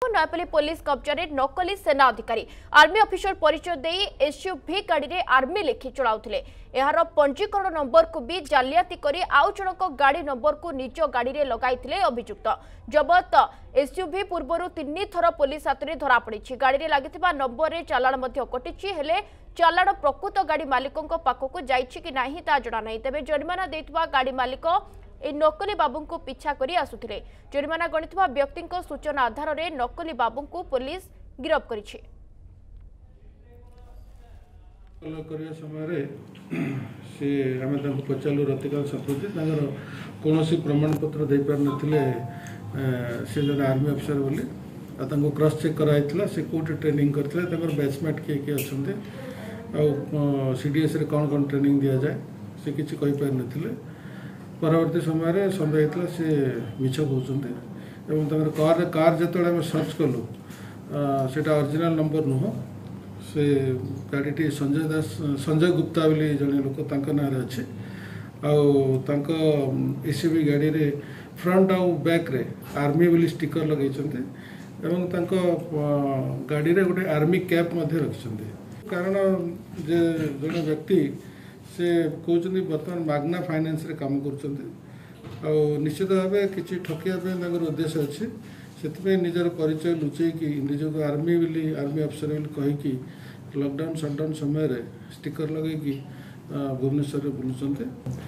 Nayapalli police कब्जे नकली सेना अधिकारी आर्मी ऑफिसर परिचय दे एसयूवी गाड़ी में आर्मी लिखि चलाउथिले। एहार पंजीकरण नंबर को भी जालियाती करी आउ जनक गाड़ी नंबर को निज गाड़ी में लगाइथिले अभियुक्त। जबत एसयूवी पूर्व 3 थर पुलिस हाथ में धरा पड़ी। गाड़ी में लगी नंबर में चालाण कटिछि हेले चालाण प्रकृत गाड़ी मालिकों पाखक जाइछि कि नाही ता जणा नाही। तेबे जरिमाना देइतबा गाड़ी मालिक ए नकली बाबू को पिछा करी आसुथिले। जरिमाना गणितबा व्यक्ति सूचना आधार में नकली बाबू को पुलिस गिरफ्त करिछि। समय से आम पचारू रतिकाल संस्कृति कौन प्रमाण पत्र दे पार नथिले से जन आर्मी अफिसर बोली क्रॉस चेक कराइला से कोटे ट्रेनिंग करते बैचमेट किए किए अच्छा सीडीएस रे कौन कौन ट्रेनिंग दि जाए से किसी कहीपर नथिले। परवर्ती समय संदेह होता से मिछ कहते कार जो सर्च कलु से ओरिजिनल नंबर नुह से गाड़ी संजय गुप्ता बोली जड़े लोक ना अच्छे एसयूवी गाड़ी रे फ्रंट आउ बैक रे आर्मी बोली स्टिकर लगे गाड़ी रे गोटे आर्मी कैप रखिंट। कारण जे जड़े व्यक्ति से कहते बर्तमान मागना फाइनेंस रे काम कर निश्चित भाव किसी ठकिया उद्देश्य अच्छे से निजर परिचय लुचेकी निजक आर्मी बोली आर्मी अफिसर बोली कहीकि लॉकडाउन शटडाउन समय रे स्टिकर लगे भुवनेश्वर बुलूँ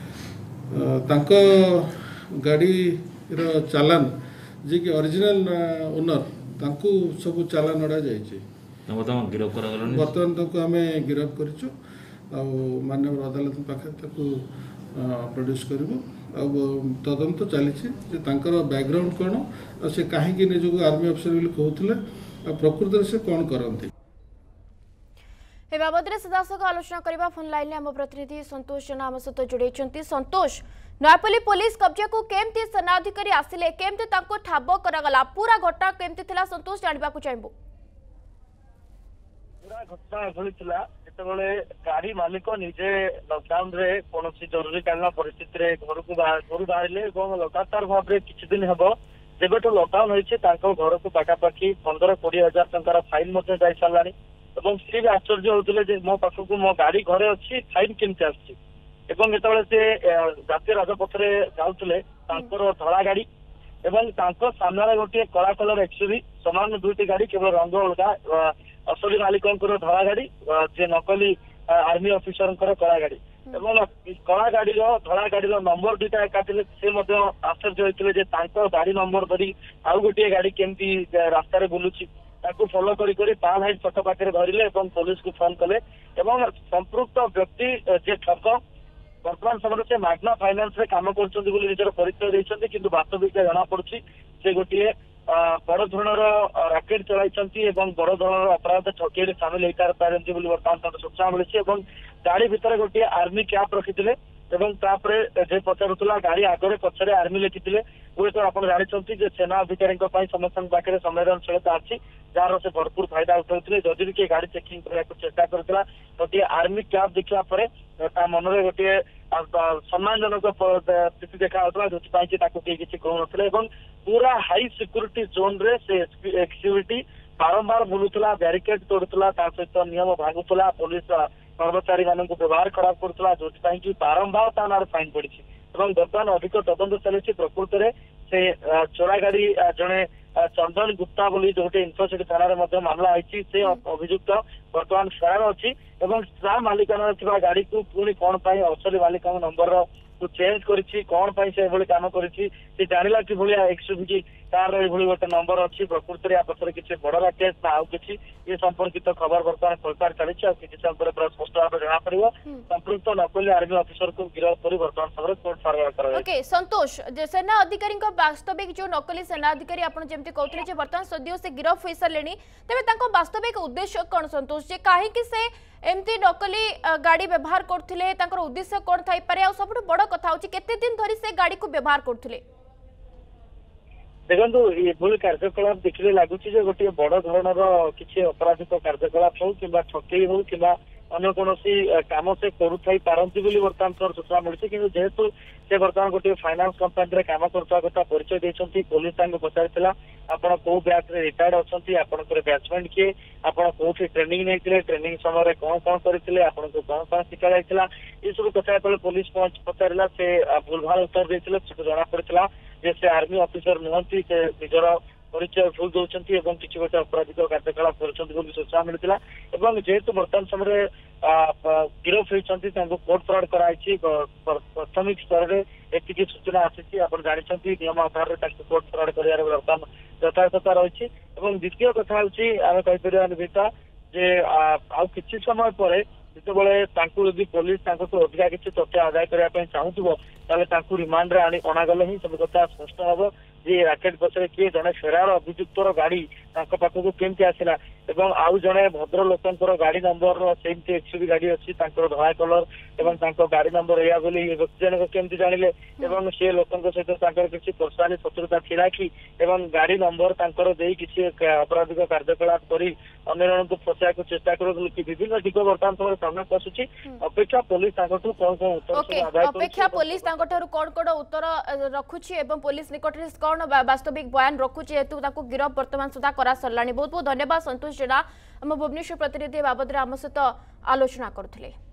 गाड़ी चालान जी कि ओरिजिनल ओनर तांकू सब चालान अड़ा जाइए। बर्तमान तक आम गिरफ्त कर माननीय अदालत पाखे प्रोड्यूस करूँ तदंत चली बैकग्राउंड कौन और से कहीं निजक आर्मी अफिसर बोली कहते प्रकृत से कौन करती ए बाबद सीधासख आलोचना करने फोन लाइन आम प्रतिनिधि संतोष जेना आम सहित जोड़े। संतोष, नयापल्ली पुलिस कब्जा को केमती सेनाधिकारी आसिले केमती ठाब करागला पूरा घटना केमती थिला संतोष जानबा को चाहबो। पूरा घटना एभली थिला जेतेबेले गाड़ी मालिक निजे लॉकडाउन रे कोनोसी जरूरीकालीन परिस्थिति रे घर बाहरिले और लगातार भाव में किछि दिन हेबो जेबेठो लॉकडाउन होइछे तांको घर को पाखापाखि 15-20 हजार टंकार फाइन मते जाई सालानी एवं सी भी आश्चर्य होते मो पाखक मो गाड़ी घरे अच्छी फाइन केमती आसी से जातीय राजपथ जाऊे धड़ा गाड़ी एवं सामने गोटे कला कलर एक्सयूवी सामान 2टी गाड़ी केवल रंग अलगा असली मालिकों धड़ा गाड़ी जे नकली आर्मी ऑफिसर कला गाड़ी एवं कला गाड़ी धड़ा गाड़ी नंबर 2टा एका से आश्चर्य होते गाड़ी नंबर धरी आउ गोटे गाड़ी केमती रास्तार बुलूची फॉलो करी पाल छक पाखे धरले पुलिस को फोन कले संपृक्त व्यक्ति जे ठक वर्तमान समय से मागना फाइनेंस रे काम कर परिचय देते कि वास्तविक जना पड़ी से गोटे बड़ धरणर राकेट चलाई बड़ धरणर अपराध ठकिए सामिल होता पारती बर्तमान सूचना मिली गाड़ी भितर गोटे आर्मी कैप रखी जे पचारूला गाड़ी आगे पछरे आर्मी लिखी हुए तो आप जानते सेना अधिकारी समस्त पाखे संवेदनशीलता अच्छी जार से भरपूर फायदा उठाते जदि भी किए गाड़ी चेकिंग करने चेष्टा करता गोटे आर्मी कैप देखा मन में गोटे सम्मानजनक स्थिति देखा जो किसी कहून पूरा हाई सिक्यूरीटी जोन रे से एक्सिक्यूटी बारंबार बुलूला बैरिकेड तोड़ूला सहित नियम भांगुला पुलिस कर्मचारी मान व्यवहार खराब करुला जो बारंबार ता ना फाइन पड़ी बर्तमान अधिक तदंत चली प्रकृत में से चोरा गाड़ी जड़े चंदन गुप्ता बोली जो गोटे इन्फोसिटी थाना मामला आई से अभियुक्त बर्तमान फरार अच्छी मालिकाना गाड़ी को पुणी कौन असली मालिक नंबर चेंज करी कौन से काम करी जाना कि भाया एक्सयूवी कार गोटे नंबर अच्छी प्रकृत में पक्षर किसी बड़ राकेट ना आउ कि ये संपर्कित खबर बर्तमान खोलतार चली समय पूरा स्पष्ट भाव जना पड़ संपृक्त नकली आर्मी ऑफिसर को गिरफ्त कर बर्तमान समय कोर्ट फॉरवर्ड कर। संतोष, सेना अधिकारी वास्तविक जो नकली सेना अधिकारी आप जमी कहते बर्तमान सद्य से गिरफ्त हो सारे तेज वास्तविक उद्देश्य कौन संतोष जे कहीं से एमती नकली गाड़ी व्यवहार करते उद्देश्य कौन थी सब बड़ कथा केते दिन धरी से गाड़ी को व्यवहार करते देखो ये कार्यकलाप देखिले लगुच गोटे बड़ धरणर किसी अपराधिक कार्यकलाप हो कि ठकई हो कि अन्य कौन कम से करुथाई पारती बर्तमान सूचना मिली कि जेहेतु से बर्तमान गोटे फाइनान्स कंपानी कम करुवा कथा परिचय देती पुलिस पचार आपण कौ बैच रे रिटायर्ड अच्छी आपंकर बैचमेंट किए आपण कौटी ट्रेनिंग नहीं ट्रेनिंग समय कौन कौन करते आपन को कौन कौन शिखा जाता ये सब कथा जो पुलिस पचारा से भूल भाल उत्तर देते जना पड़ा जे से आर्मी ऑफिसर नुहति से निजर परिचय भूल दौरान किसी गोटे अपराधिक कार्यकलाप कर सूचना मिलता जेहेतु बर्तमान समय गिरफ होती कोर्ट फ्रॉड कराई प्राथमिक स्तर में एति सूचना आसी आप जानते नियम आधार में कोर्ट फ्रॉड कर बर्तमान यथार्थता रही द्वितीय कथा हूँ कहीपर जे आउ किसी समय पर जिते पुलिस अधिका किसी तथ्य आदाय करने चाहूब रिमांड रे अणागले ही सब कथा स्पष्ट हम जे राकेट पछरे किए जड़े फेरार अभियुक्तर गाड़ी पाखक केमती आसला आउ जड़े भद्र लोकर गाड़ी नंबर सेमती एक्सयूवी गाड़ी अच्छी धला कलर गाड़ी नंबर या व्यक्ति जनक केमती जानिले सी लोक सहित किसी पर्सनाली शत्रुता थिला कि गाड़ी नंबर दे किसी अपराधिक कार्यकलाप कर अन्य को फसा चेष्टा कर विभिन्न दिग बर्तमान समय सामना आसूची अपेक्षा पुलिस कौन कौन उत्तर अपेक्षा पुलिस कौन कौन उत्तर रखुची पुलिस निकट कौन वास्तविक बयान रखुची हेतु गिरफ बर्तमान सुधा करा सरलानी बहुत बहुत धन्यवाद संतोष जेना आम भुवनेश्वर प्रतिनिधि बाबद आम सहित आलोचना करुले।